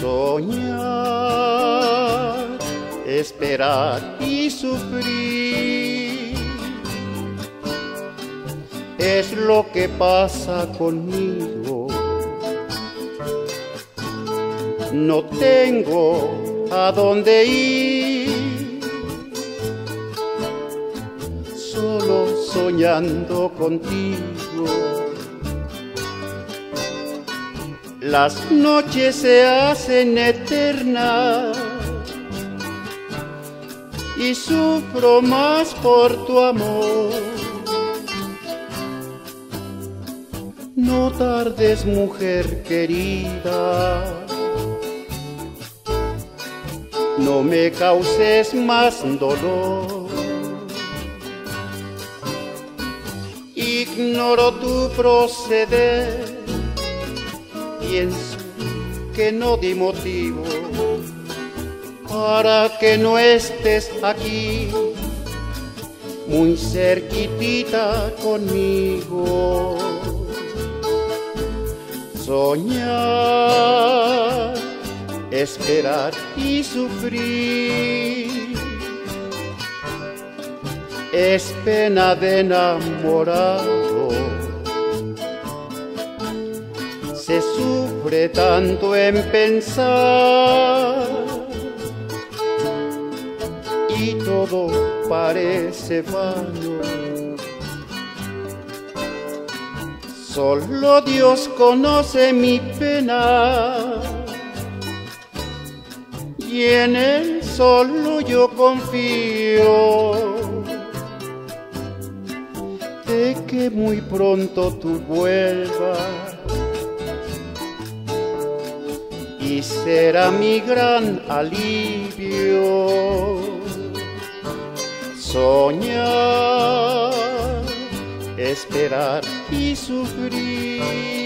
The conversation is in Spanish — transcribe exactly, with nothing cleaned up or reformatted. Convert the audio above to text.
Soñar, esperar y sufrir es lo que pasa conmigo. No tengo a dónde ir, solo soñando contigo. Las noches se hacen eternas y sufro más por tu amor. No tardes, mujer querida, no me causes más dolor. Ignoro tu proceder, pienso que no di motivo para que no estés aquí, muy cerquitita conmigo. Soñar, esperar y sufrir es pena de enamorado. Se sufre tanto en pensar y todo parece vano. Solo Dios conoce mi pena y en Él solo yo confío, de que muy pronto tú vuelvas y será mi gran alivio. Soñar, esperar y sufrir